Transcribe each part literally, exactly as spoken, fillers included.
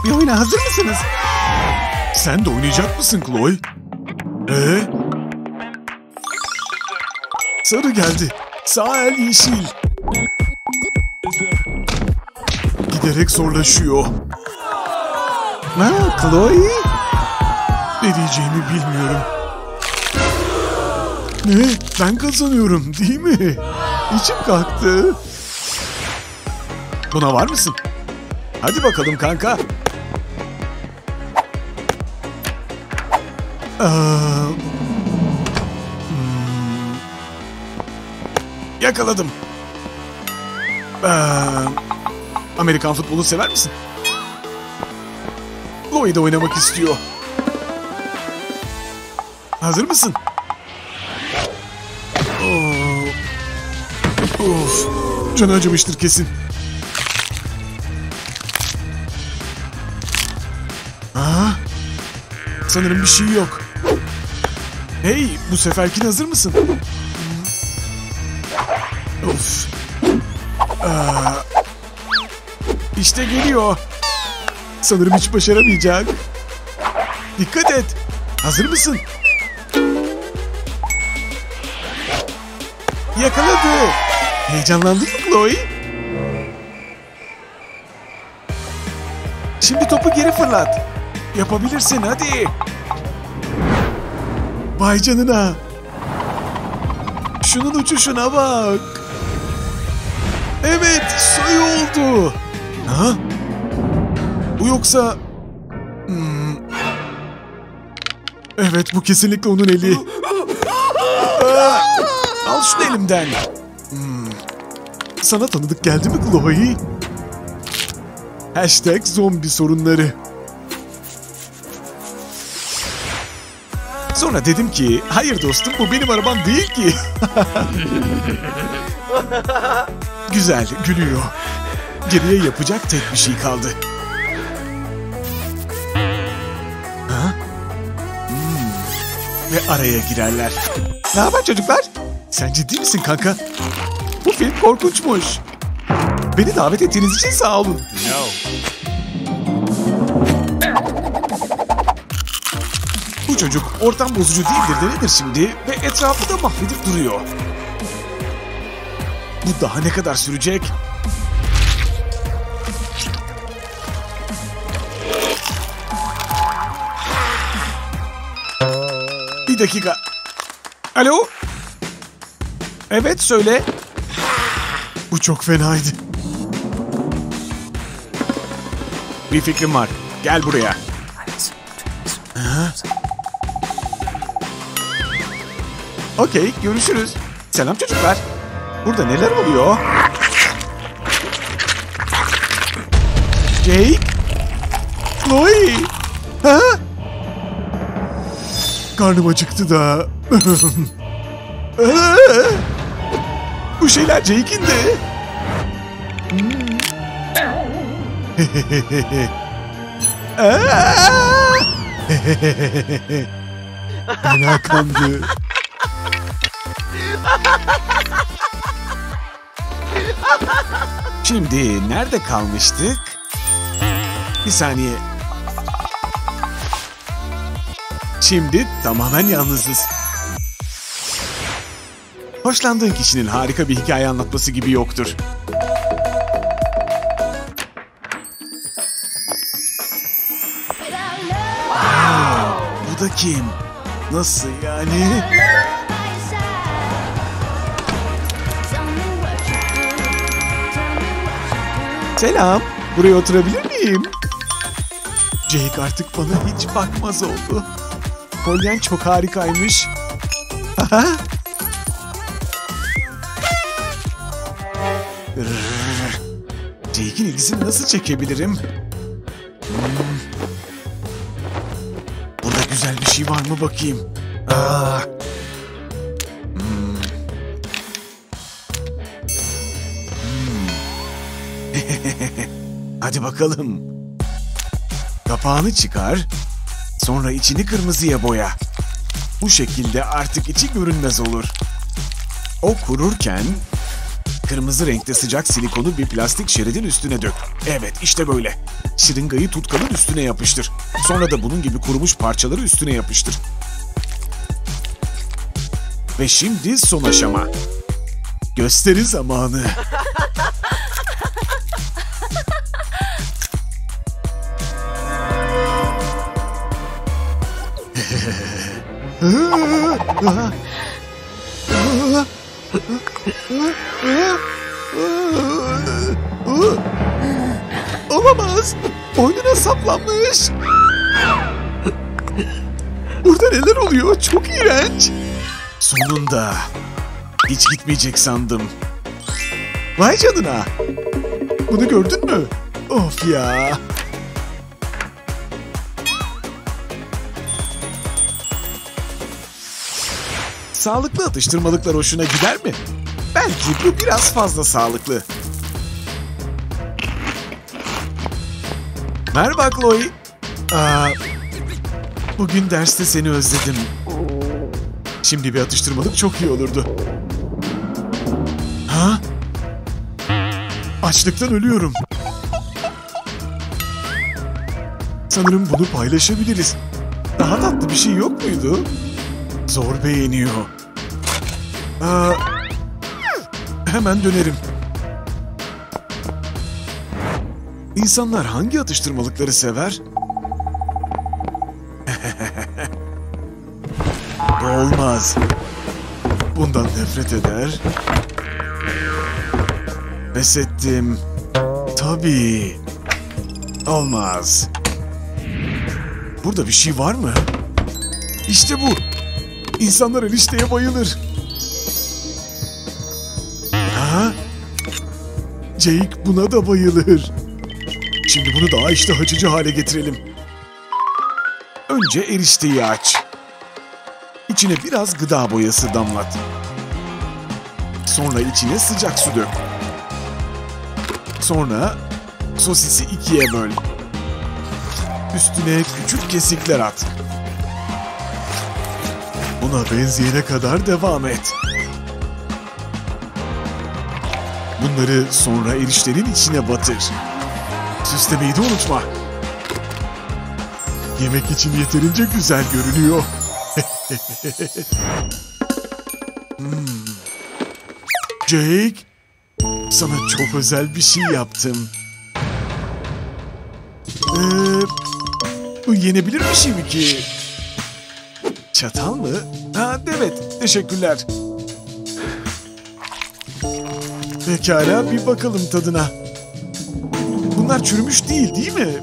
bir oyuna hazır mısınız? Sen de oynayacak mısın Chloe? Ee? Sarı geldi. Sağ el yeşil. Giderek zorlaşıyor. Ha, Chloe? Ne diyeceğimi bilmiyorum. Ne? Ben kazanıyorum değil mi? İçim kalktı. Buna var mısın? Hadi bakalım kanka. Ee, hmm, yakaladım. Ee, Amerikan futbolu sever misin? Chloe de oynamak istiyor. Hazır mısın? Oh. Of. Canı acımıştır kesin. Aa, sanırım bir şey yok. Hey, bu seferkin hazır mısın? Of. Aa, işte geliyor. Sanırım hiç başaramayacak. Dikkat et. Hazır mısın? Yakaladı. Heyecanlandın mı Chloe? Şimdi topu geri fırlat. Yapabilirsin hadi. Vay canına. Şunun uçuşuna bak. Evet, sayı oldu. Ha? Bu yoksa... Hmm. Evet, bu kesinlikle onun eli. Aa, al şunu elimden. Hmm. Sana tanıdık geldi mi Chloe? Hashtag zombi sorunları. Sonra dedim ki, hayır dostum bu benim arabam değil ki. Güzel, gülüyor. Geriye yapacak tek bir şey kaldı. Ha? Hmm. Ve araya girerler. Ne haber çocuklar? Sen ciddi misin kanka? Bu film korkunçmuş. Beni davet ettiğiniz için sağ olun. No. Bu çocuk ortam bozucu değildir de nedir şimdi ve etrafı da mahvedip duruyor. Bu daha ne kadar sürecek? Bir dakika. Alo? Evet söyle. Bu çok fenaydı. Bir fikrim var. Gel buraya. Okey, görüşürüz. Selam çocuklar. Burada neler oluyor? Jake? Chloe? Ha? Karnım acıktı da. Bu şeyler Jake'in de. Fena kandı. Şimdi nerede kalmıştık? Bir saniye. Şimdi tamamen yalnızız. Hoşlandığın kişinin harika bir hikaye anlatması gibi yoktur. Aa, bu da kim? Nasıl yani? Selam, buraya oturabilir miyim? Jake artık bana hiç bakmaz oldu. Kolyen çok harikaymış. Aha. Jake'in ilgisini nasıl çekebilirim? Hmm. Burada güzel bir şey var mı bakayım? Aa. Hmm. Hmm. Hadi bakalım. Kapağını çıkar. Sonra içini kırmızıya boya. Bu şekilde artık içi görünmez olur. O kururken Kırmızı renkte sıcak silikonu bir plastik şeridin üstüne dök. Evet, işte böyle. Şırıngayı tutkalın üstüne yapıştır. Sonra da bunun gibi kurumuş parçaları üstüne yapıştır. Ve şimdi son aşama. Gösteri zamanı. Olamaz. Boynuna saplanmış. Burada neler oluyor? Çok iğrenç. Sonunda. Hiç gitmeyecek sandım. Vay canına. Bunu gördün mü? Of ya. Sağlıklı atıştırmalıklar hoşuna gider mi? Belki bu biraz fazla sağlıklı. Merhaba Chloe. Aa, bugün derste seni özledim. Şimdi bir atıştırmalık çok iyi olurdu. Ha? Açlıktan ölüyorum. Sanırım bunu paylaşabiliriz. Daha tatlı bir şey yok muydu? Zor beğeniyor. Aa, hemen dönerim. İnsanlar hangi atıştırmalıkları sever? Olmaz. Bundan nefret eder. Pes ettim. Tabii. Olmaz. Burada bir şey var mı? İşte bu. İnsanlar erişteye bayılır. Ha? Jake buna da bayılır. Şimdi bunu daha iştah açıcı hale getirelim. Önce erişteyi aç. İçine biraz gıda boyası damlat. Sonra içine sıcak su dök. Sonra sosisi ikiye böl. Üstüne küçük kesikler at. Buna benzeyene kadar devam et. Bunları sonra eriştenin içine batır. Süslemeyi de unutma. Yemek için yeterince güzel görünüyor. hmm. Jake, sana çok özel bir şey yaptım. Ee, bu yenebilir bir şey mi ki? Çatal mı? Ha, evet, teşekkürler. Pekala, bir bakalım tadına. Bunlar çürümüş değil, değil mi?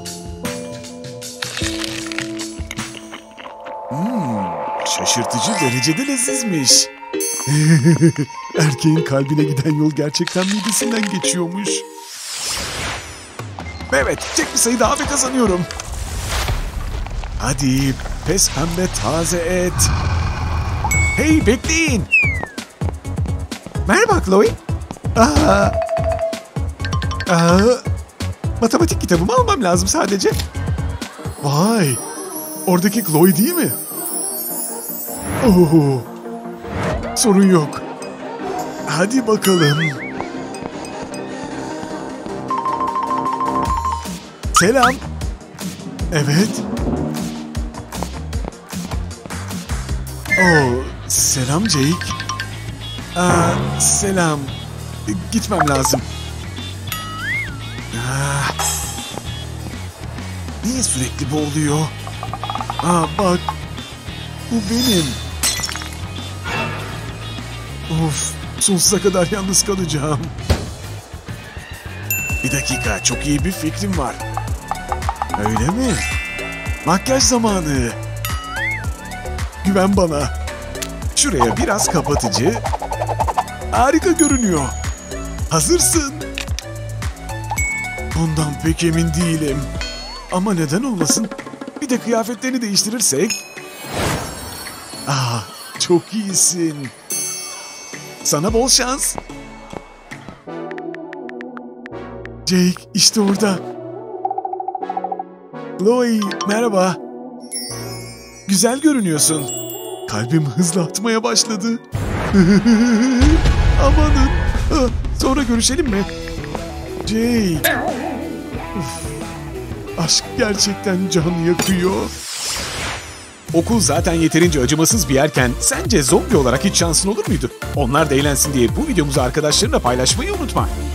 Hmm, şaşırtıcı derecede lezizmiş. Erkeğin kalbine giden yol gerçekten midesinden geçiyormuş. Evet, tek bir sayı daha ve kazanıyorum. Hadi, pes pembe taze et. Hey, bekleyin. Merhaba Chloe. Aa, aa, matematik kitabımı almam lazım sadece. Vay, oradaki Chloe değil mi? Oo, sorun yok. Hadi bakalım. Selam. Evet. Oo, selam Jake. Aa, selam. Gitmem lazım. Aa, niye sürekli bu oluyor? Aa, bak. Bu benim. Of, sonsuza kadar yalnız kalacağım. Bir dakika, çok iyi bir fikrim var. Öyle mi? Makyaj zamanı. Güven bana. Şuraya biraz kapatıcı. Harika görünüyor. Hazırsın. Bundan pek emin değilim. Ama neden olmasın? Bir de kıyafetlerini değiştirirsek. Ah, çok iyisin. Sana bol şans. Jake işte orada. Chloe, merhaba. Güzel görünüyorsun. Kalbim hızla atmaya başladı. Amanın. Sonra görüşelim mi? Jade. Uf. Aşk gerçekten canı yakıyor. Okul zaten yeterince acımasız bir yerken sence zombi olarak hiç şansın olur muydu? Onlar da eğlensin diye bu videomuzu arkadaşlarınla paylaşmayı unutma.